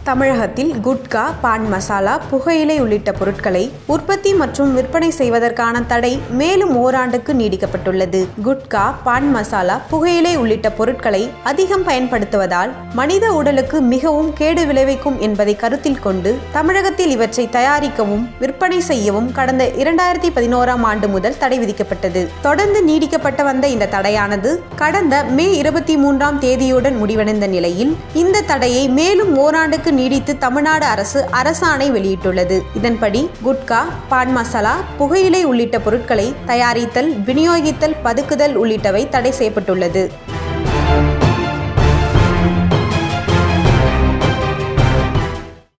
தமிழகத்தில் குட்கா, பான் மசாலா, புகையிலை உள்ளிட்ட பொருட்களை உற்பத்தி மற்றும் விற்பனை செய்வதற்கான தடை மேலும் ஓராண்டுக்கு நீடிக்கப்பட்டுள்ளது. குட்கா, பான் மசாலா, புகையிலை உள்ளிட்ட பொருட்களை அதிகம் பயன்படுத்துவதால் மனித உடலுக்கு மிகவும் கேடு விளைவிக்கும் என்பதை கருத்தில் கொண்டு தமிழகத்தில் இவற்றை தயாரிக்கவும் விற்பனை செய்யவும் கடந்த 2011ஆம் ஆண்டு முதல் தடை விதிக்கப்பட்டது. தொடர்ந்து நீடிக்கப்பட்டு வந்த இந்த தடையானது கடந்த மே 23ஆம் தேதியுடன் முடிவடைந்த நிலையில் இந்த தடையை மேலும் ஓராண்டுக்கு நீடித்து தமிழ்நாடு அரசு அரசாணை வெளியிட்டுள்ளது. இதன்படி குட்கா, பான் மசாலா, புகையிலை உள்ளிட்ட பொருட்களை தயாரித்தல், விநியோகித்தல், பதுக்குதல் உள்ளிட்டவை தடை செய்யப்பட்டுள்ளது.